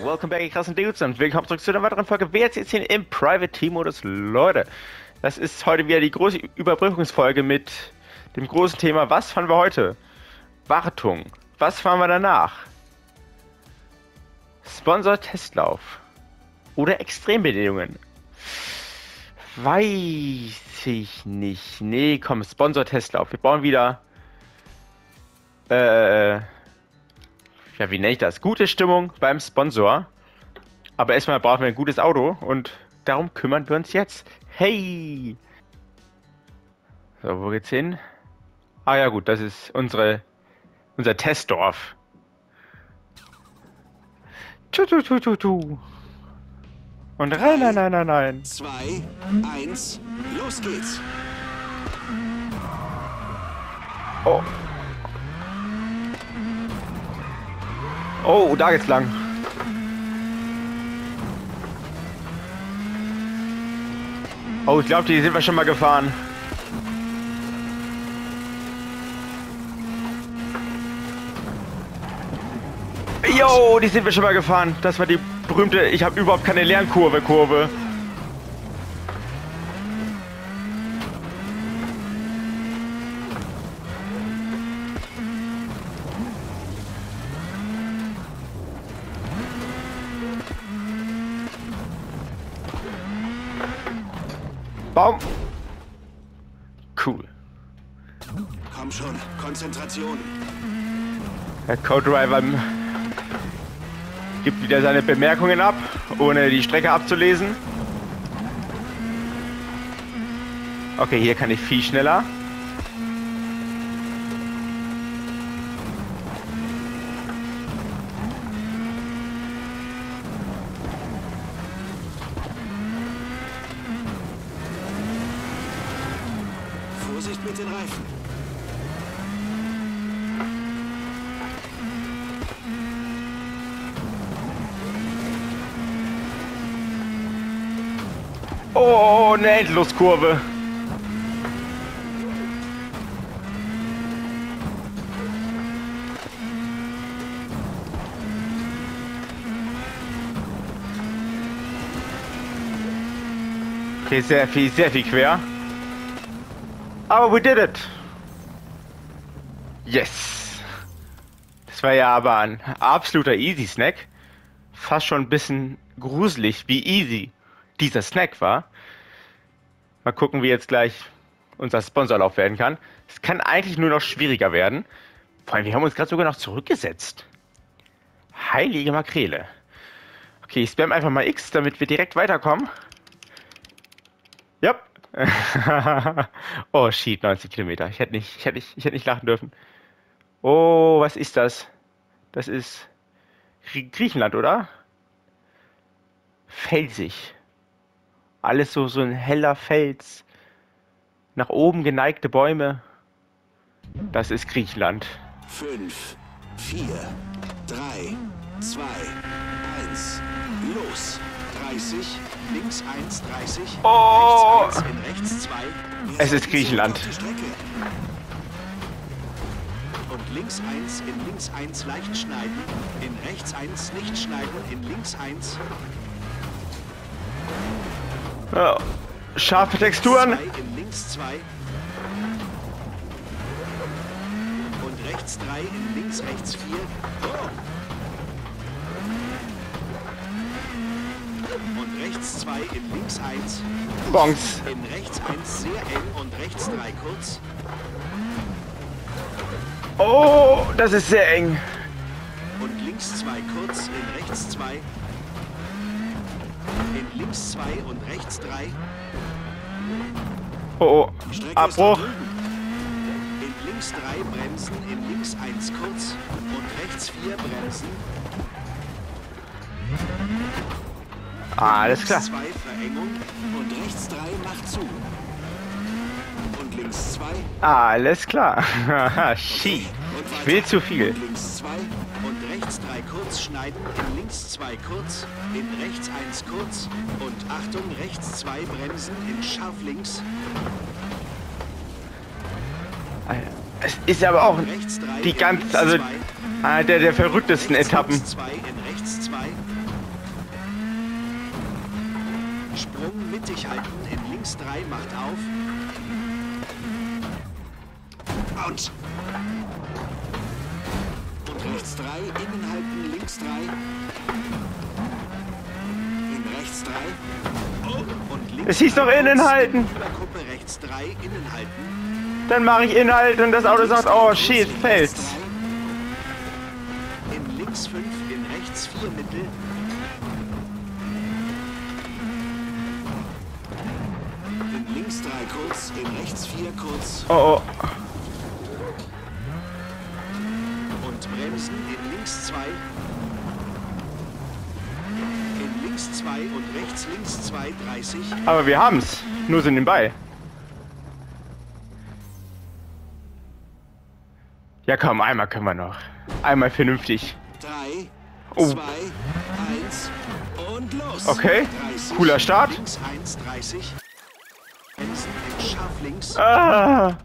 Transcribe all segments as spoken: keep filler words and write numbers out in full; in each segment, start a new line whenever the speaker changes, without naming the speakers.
welcome back, ihr krassen Dudes, und willkommen zurück zu einer weiteren Folge W R C zehn im Private Team Modus. Leute, das ist heute wieder die große Überbrückungsfolge mit dem großen Thema: Was fahren wir heute? Wartung. Was fahren wir danach? Sponsor-Testlauf. Oder Extrembedingungen. Weiß ich nicht. Nee, komm, Sponsor-Testlauf. Wir bauen wieder... Äh... Ja, wie nenne ich das? Gute Stimmung beim Sponsor. Aber erstmal brauchen wir ein gutes Auto und darum kümmern wir uns jetzt. Hey! So, wo geht's hin? Ah ja gut, das ist unsere unser Testdorf. Tu, tu, tu, tu, tu. Und rein, nein, nein, nein, nein.
Zwei, eins, los geht's.
Oh. Oh, da geht's lang. Oh, ich glaube, die sind wir schon mal gefahren. Jo, die sind wir schon mal gefahren. Das war die berühmte, ich habe überhaupt keine Lernkurve, Kurve. Baum. Cool.
Komm schon, Konzentration.
Der Co-Driver gibt wieder seine Bemerkungen ab, ohne die Strecke abzulesen. Okay, hier kann ich viel schneller.
Vorsicht mit den Reifen.
Oh, eine Endloskurve. Okay, sehr viel, sehr viel quer. Aber we did it. Yes. Das war ja aber ein absoluter Easy Snack. Fast schon ein bisschen gruselig, wie easy dieser Snack war. Mal gucken, wie jetzt gleich unser Sponsorlauf werden kann. Es kann eigentlich nur noch schwieriger werden. Vor allem, wir haben uns gerade sogar noch zurückgesetzt. Heilige Makrele. Okay, ich spam einfach mal X, damit wir direkt weiterkommen. Ja. Oh, shit, neunzig Kilometer. Ich hätte nicht, ich hätte nicht, ich hätte nicht lachen dürfen. Oh, was ist das? Das ist Griechenland, oder? Felsig. Alles so, so ein heller Fels. Nach oben geneigte Bäume. Das ist Griechenland.
Fünf, vier, drei, zwei, eins, los. dreißig, links eins, dreißig,
Oh!
rechts eins, in rechts zwei.
Es ist Griechenland.
Und links eins, in links eins leicht schneiden, in rechts eins nicht schneiden, in links eins.
Ja, scharfe Texturen.
Zwei, in links zwei. Und rechts drei, in links rechts vier. Oh. Und rechts zwei, in links eins.
Bonks.
In rechts eins sehr eng und rechts drei kurz.
Oh, das ist sehr eng.
Und links zwei kurz, in rechts zwei. In links zwei und rechts drei.
Oh, oh. Abbruch.
In links drei bremsen, in links eins kurz und rechts vier bremsen.
Ah, alles klar.
zwei Verengung und rechts drei macht zu. Und links zwei.
Alles klar. Shit. Ich will zu viel.
Und links zwei und rechts drei kurz schneiden, in links zwei kurz, in rechts eins kurz und Achtung, rechts zwei bremsen, in scharf links.
Es ist aber auch
Rechts drei,
die
in
ganz,
links
also
zwei.
einer der, der verrücktesten
Rechts
Etappen.
links zwei, in rechts zwei. Sprung mittig halten, in links drei, macht auf. Out. Und rechts drei, innen halten, links drei. In rechts drei. Oh. Und links
Es hieß doch innen halten.
Überkuppe rechts drei, innen halten.
Dann mache ich Inhalt und das Auto sagt, oh shit, fällt.
In links fünf, in rechts vier Mittel. In links drei kurz, in rechts vier kurz.
Oh oh.
Und bremsen in links zwei. In links zwei und rechts links zwei, dreißig.
Aber wir haben's. Nur so nebenbei. Ja komm, einmal können wir noch. Einmal vernünftig.
drei,
Oh.
zwei, eins und los.
Okay,
dreißig,
cooler Start.
Links eins, dreißig. Bremsen in scharf links.
Ah.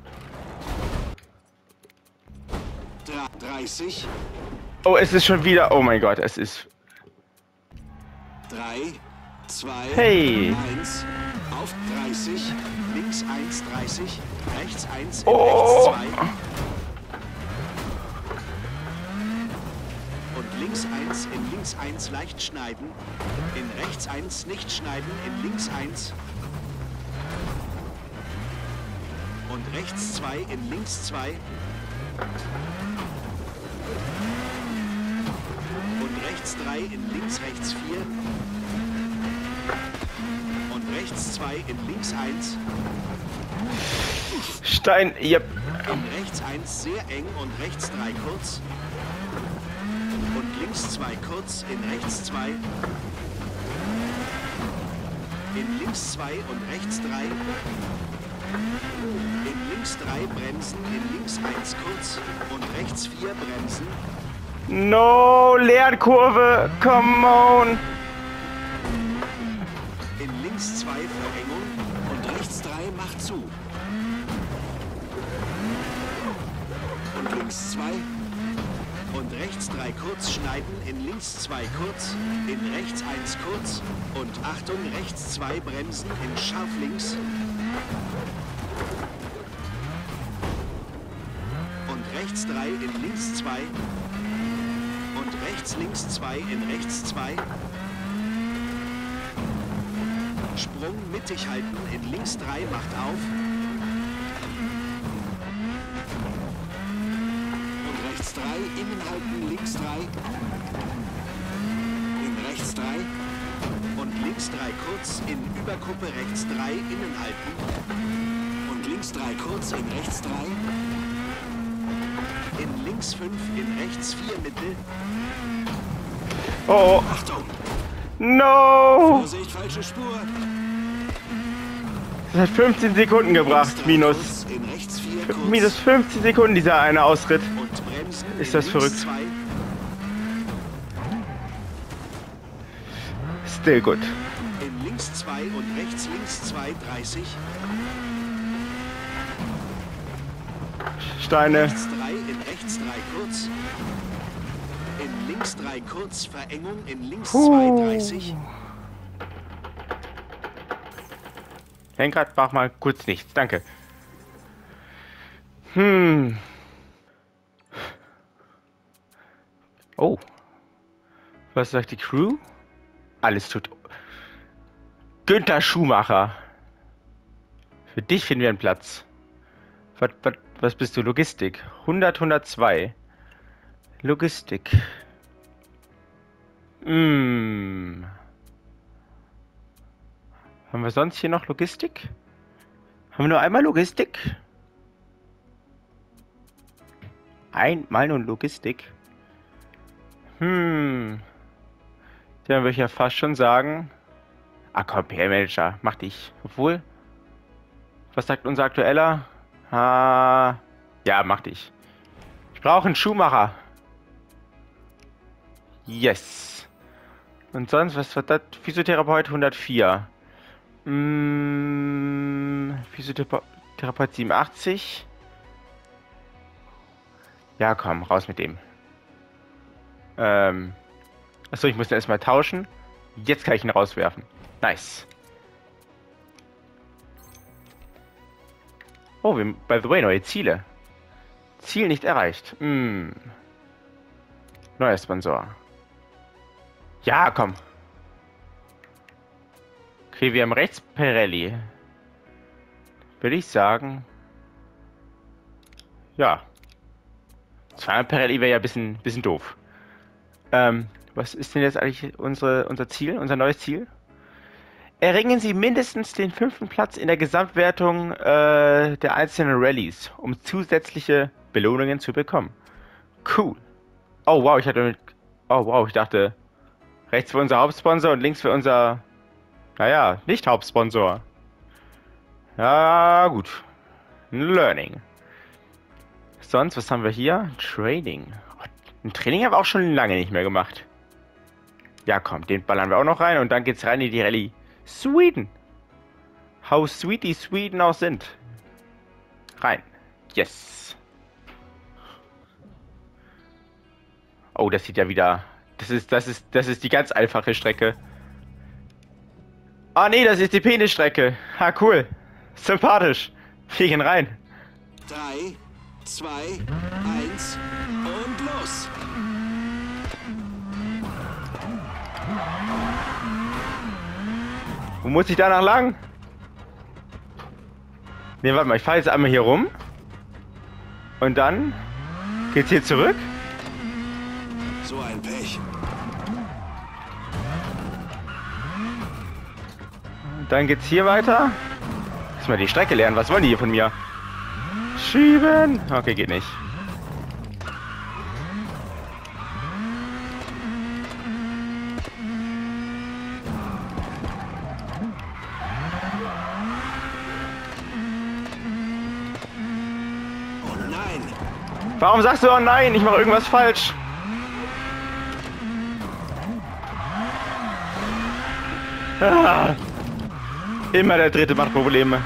dreißig.
Oh, es ist schon wieder. Oh mein Gott, es ist.
drei, zwei,
Hey.
eins. Auf dreißig. Links eins, dreißig. Rechts eins, in
Oh.
rechts zwei. Und links eins, in links eins leicht schneiden. In rechts eins nicht schneiden, in links eins. Und rechts zwei, in links zwei. Und rechts drei, in links rechts vier. Und rechts zwei, in links eins.
Stein. Yep.
In rechts eins sehr eng und rechts drei kurz. Und links zwei kurz, in rechts zwei. In links zwei und rechts drei. In links drei bremsen, in links eins kurz. Und rechts vier bremsen.
No, Lernkurve. Come on.
In links zwei Verengung. Und rechts drei macht zu. Und links zwei. Und rechts drei kurz schneiden, in links zwei kurz, in rechts eins kurz und Achtung, rechts zwei bremsen, in scharf links. Und rechts drei, in links zwei. Und rechts links zwei, in rechts zwei. Sprung mittig halten, in links drei, macht auf. drei, innen halten, links drei. In rechts drei. Und links drei kurz, in Überkuppe rechts drei, innen halten. Und links drei kurz, in rechts drei. In links fünf, in rechts vier Mittel.
Oh.
Achtung!
No.
Vorsicht, falsche Spur.
Das hat fünfzehn Sekunden gebracht. Minus.
Kurz, in rechts vier kurz.
Minus fünfzehn Sekunden dieser eine Ausritt.
Und bremsen.
Ist
in
das
links
verrückt?
zwei.
Still gut.
In links zwei und rechts links zwei, dreißig.
Steine.
Rechts drei, in rechts drei kurz. In links drei kurz, Verengung, in links zwei, dreißig.
Lenkrad, mach mal kurz nichts. Danke. Hm. Oh. Was sagt die Crew? Alles tut. Günther Schumacher. Für dich finden wir einen Platz. Was, was, was bist du? Logistik. hundert, hundertzwei. Logistik. Hm. Haben wir sonst hier noch Logistik? Haben wir nur einmal Logistik? Einmal nur Logistik? Hm. Dann würde ich ja fast schon sagen. Ah komm, P R-Manager, mach dich. Obwohl. Was sagt unser aktueller? Ah. Ja, mach dich. Ich brauche einen Schuhmacher. Yes. Und sonst, was wird das? Physiotherapeut hundertvier. Hm. Physiotherapeut siebenundachtzig. Ja, komm, raus mit dem. Ähm. Achso, ich muss den erstmal tauschen. Jetzt kann ich ihn rauswerfen. Nice. Oh, wir, by the way, neue Ziele. Ziel nicht erreicht. Hm. Neuer Sponsor. Ja, komm. Okay, wir haben rechts Pirelli. Würde ich sagen. Ja. Zweimal Pirelli wäre ja ein bisschen, bisschen doof. Ähm, was ist denn jetzt eigentlich unsere, unser Ziel, unser neues Ziel? Erringen Sie mindestens den fünften Platz in der Gesamtwertung äh, der einzelnen Rallyes, um zusätzliche Belohnungen zu bekommen. Cool. Oh wow, ich hatte mit, oh wow, ich dachte rechts für unser Hauptsponsor und links für unser, naja, nicht Hauptsponsor. Ja gut. Learning. Sonst, was haben wir hier? Training. Ein Training haben wir auch schon lange nicht mehr gemacht. Ja komm, den ballern wir auch noch rein und dann geht's rein in die Rallye. Sweden. How sweet die Sweden auch sind. Rein. Yes. Oh, das sieht ja wieder... Das ist, das ist, das ist die ganz einfache Strecke. Ah nee, das ist die Penisstrecke. Ha, cool. Sympathisch. Wir gehen rein.
drei, zwei, eins und los.
Wo muss ich danach lang? Ne, warte mal, ich fahre jetzt einmal hier rum. Und dann geht's hier zurück.
So ein Pech.
Dann geht's hier weiter. Lass mal die Strecke lernen. Was wollen die hier von mir? Schieben. Okay, geht nicht.
Oh nein.
Warum sagst du, oh nein, ich mache irgendwas falsch? Ah, immer der dritte macht Probleme.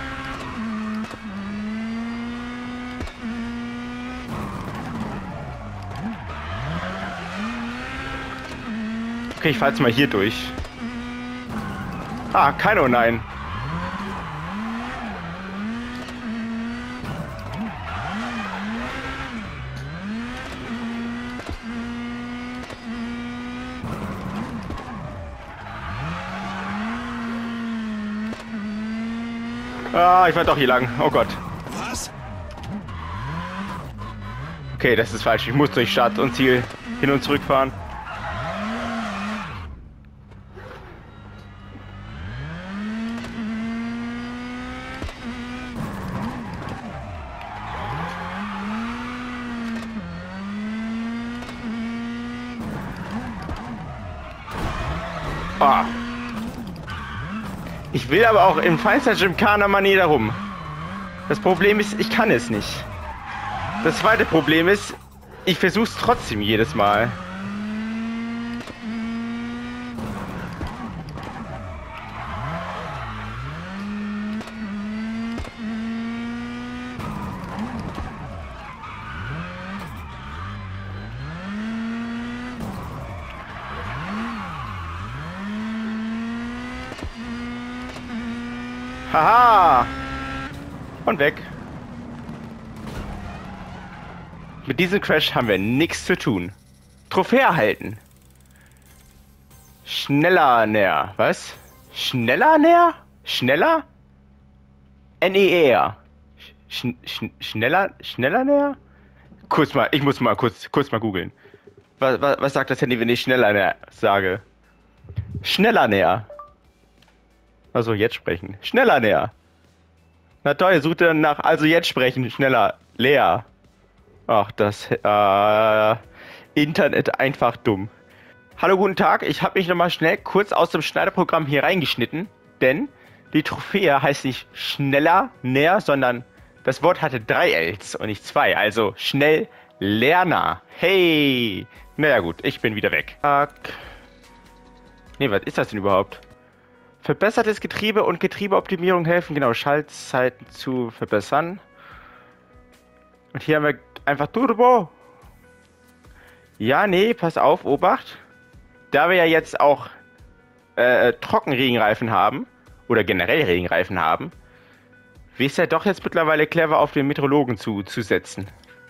Okay, ich fahr jetzt mal hier durch. Ah, kein Oh nein. Ah, ich war doch hier lang. Oh Gott.
Was?
Okay, das ist falsch. Ich muss durch Start und Ziel hin und zurück fahren. Ah. Ich will aber auch in feinster Gymkhana-Manier darum. Das Problem ist, ich kann es nicht. Das zweite Problem ist, ich versuch's trotzdem jedes Mal. Haha! Und weg. Mit diesem Crash haben wir nichts zu tun. Trophäe erhalten. Schneller näher. Was? Schneller näher? Schneller? N E E R. Sch sch schneller? Schneller näher? Kurz mal, ich muss mal kurz, kurz mal googeln. Was, was, was sagt das Handy, wenn ich schneller näher sage? Schneller näher. Also jetzt sprechen. Schneller näher. Na toll, sucht er nach, also jetzt sprechen, schneller. Leer. Ach, das äh, Internet einfach dumm. Hallo, guten Tag. Ich habe mich nochmal schnell kurz aus dem Schneiderprogramm hier reingeschnitten, denn die Trophäe heißt nicht schneller näher, sondern das Wort hatte drei Ls und nicht zwei. Also schnell Lerner. Hey. Naja gut, ich bin wieder weg. Ne, was ist das denn überhaupt? Verbessertes Getriebe und Getriebeoptimierung helfen, genau, Schaltzeiten zu verbessern. Und hier haben wir einfach Turbo. Ja, nee, pass auf, Obacht. Da wir ja jetzt auch äh, Trockenregenreifen haben, oder generell Regenreifen haben, Wie ist er doch jetzt mittlerweile clever auf den Meteorologen zu, zu setzen.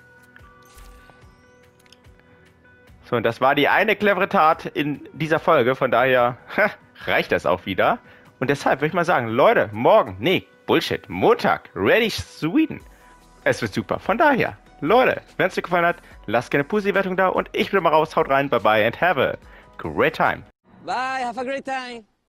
So, und das war die eine clevere Tat in dieser Folge, von daher reicht das auch wieder. Und deshalb würde ich mal sagen, Leute, morgen, nee, Bullshit, Montag, Ready Sweden. Es wird super, von daher, Leute, wenn es dir gefallen hat, lasst gerne eine positive Wertung da und ich bin mal raus, haut rein, bye bye and have a great time.
Bye, have a great time.